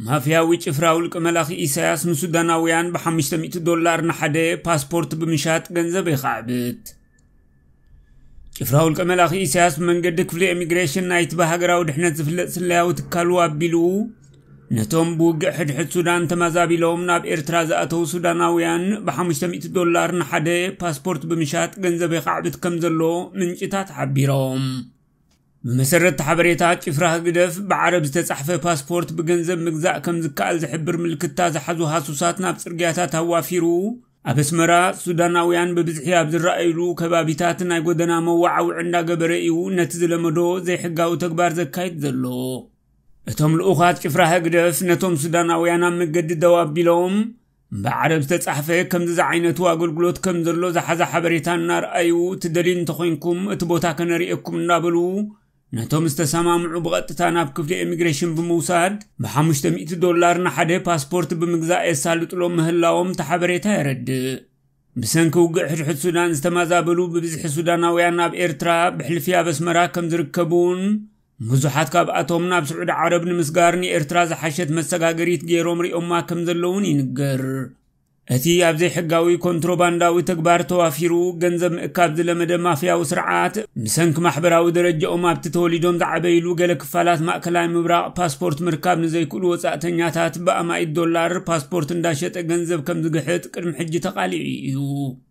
ማፊያዊ ጭፍራው ልቅመላኺ ኢሳያስ ንሱዳናውያን $500 ንሓደ ፓስፖርት ብምሻጥ ገንዘብ ይኻዕብት ጭፍራው ልቅመላኺ ኢሳያስ መንገድ ክፍሊ ኢሚግሬሽን ናይት በሃገራው ድሕነት ዝፍለጥ ስለያው ትካሉ አቢሉ ነቶም ብውግዕ ሕድሕድ ሱዳን ተማዛቢሎም ናብ ኤርትራ ዝኣተው ሱዳናውያን $500 ንሓደ ፓስፖርት ብምሻጥ ገንዘብ ይኻዕብት ከምዘሎ ምንጭታት ሓቢሮም بمسرت حبريتات ጭፍራ ህግደፍ بعرب ዝተጻሕፈ ፓስፖርት بገንዘብ ምግዛእ ከም ዝካል ዝሕብር ምልክታ ዝሓዙ ሃሱሳት ናብ ጽርግያታት አዋፊሩ አበስመራ ሱዳናውያን በብዝሒ ኣብ ዝረአይሉ ከባቢታት ናይ ጎደና መዋዓውዕ እንዳገበረ እዩ ነቲ ዝለመዶ ዘይሕጋዊ ተግባር ዘካይድ ዘሎ እቶም ልኡኻት ጭፍራ ህግደፍ ነቶም ሱዳናውያን ኣብ መገዲ ደው ኣቢሎም بعرب ዝተጻሕፈ ከም ዝዓይነቱ አገልግሎት ከም ዘሎ ዝሓዘ ሓበሬታ እናርአዩ ትደሊን ተኾንኩም እቲ ቦታ ከነሪእኩም እናበሉ ነቶም ዝተሰማምዑ በቀጥታ ናብ ክፍሊ ኢሚግሬሽን በመውሳድ $500 ንሓደ ፓስፖርት ብምግዛእ የሳልጥሎም ምህላዎም ተሓበሬታ ይረድ ብሰንኪ ውግዕ ሕድሕድ ሱዳን ዝተማዛበሉ ብብዝሒ ሱዳናውያን ናብ ኤርትራ ብሕልፊያ በስመራ ከም ዝርከቡን ብዙሓት ካብኣቶም ናብ ስዑድ ዓረብ ንምስጋር ንኤርትራ ዝሓሸት መሰጋገሪት ገይሮም ሪኦማ ከም ዘለውን ይንገር እቲ ኣብ ዘይሕጋዊ ኮንትሮባንዳዊ ተግባር ተዋፊሩ ገንዘብ ምእካብ ዝለመደ ማፊያዊ ስርዓት ብሰንኪ ማሕበራዊ ደረጃኦም ኣብቲ ተወሊዶም ዝዓበይሉ ገለ ክፋላት ማእከላይ ምብራቕ ፓስፖርት ምርካብ ንዘይክእሉ ወጻእተኛታት $100 ፓስፖርት እንዳሸጠ ገንዘብ ከም ዝግሕጥ ቅድሚ ሕጂ ተቃሊዑ እዩ